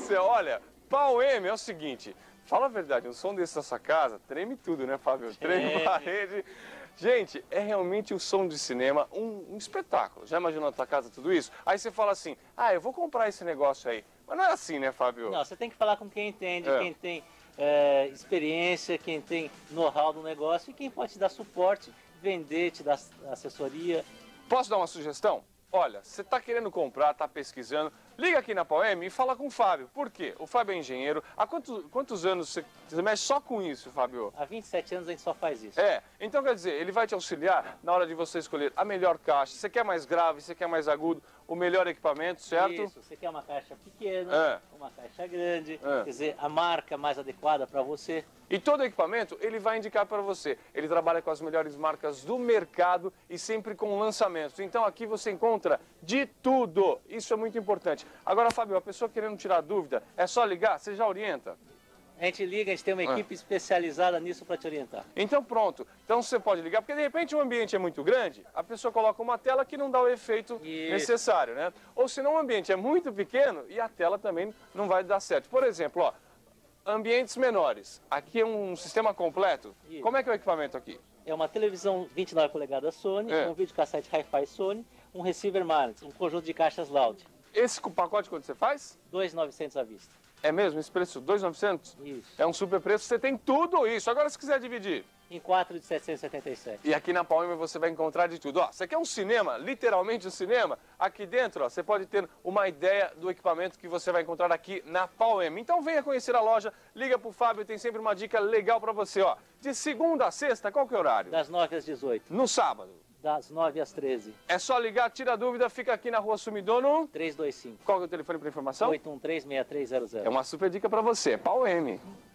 céu, olha, Pau M é o seguinte, fala a verdade, um som desse na sua casa, treme tudo, né, Fábio? Treme parede. Gente, é realmente o som de cinema um espetáculo. Já imaginou na tua casa tudo isso? Aí você fala assim, eu vou comprar esse negócio aí. Mas não é assim, né, Fábio? Não, você tem que falar com quem entende, quem tem experiência, quem tem know-how do negócio e quem pode te dar suporte, vender, te dar assessoria. Posso dar uma sugestão? Olha, você está querendo comprar, está pesquisando, liga aqui na Pau M e fala com o Fábio. Por quê? O Fábio é engenheiro. Há quantos anos você mexe só com isso, Fábio? Há 27 anos a gente só faz isso. Então quer dizer, ele vai te auxiliar na hora de você escolher a melhor caixa. Você quer mais grave, você quer mais agudo, o melhor equipamento, certo? Isso, você quer uma caixa pequena, uma caixa grande, quer dizer, a marca mais adequada para você. E todo equipamento ele vai indicar para você. Ele trabalha com as melhores marcas do mercado e sempre com lançamentos. Então aqui você encontra de tudo. Isso é muito importante. Agora, Fábio, a pessoa querendo tirar dúvida, é só ligar? Você já orienta? A gente liga, a gente tem uma equipe especializada nisso para te orientar. Então pronto, então você pode ligar, porque de repente o ambiente é muito grande, a pessoa coloca uma tela que não dá o efeito necessário, né? Ou senão o ambiente é muito pequeno e a tela também não vai dar certo. Por exemplo, ó, ambientes menores, aqui é um sistema completo. Isso. Como é que é o equipamento aqui? É uma televisão 29 polegadas Sony, um videocassete Hi-Fi Sony, um receiver Marantz, um conjunto de caixas Loud. Esse pacote quanto você faz? 2.900 à vista. É mesmo? Esse preço? 2.900? Isso. É um super preço, você tem tudo isso. Agora se quiser dividir. Em 4 de 777. E aqui na Pau M você vai encontrar de tudo. Ó, você quer um cinema, literalmente um cinema? Aqui dentro, ó, você pode ter uma ideia do equipamento que você vai encontrar aqui na Pau M. Então venha conhecer a loja, liga pro Fábio, tem sempre uma dica legal para você, ó. De segunda a sexta, qual que é o horário? Das 9 às 18. No sábado? Das 9 às 13. É só ligar, tira dúvida, fica aqui na Rua Sumidono. 325. Qual que é o telefone para informação? 813-6300. É uma super dica para você, Pau M.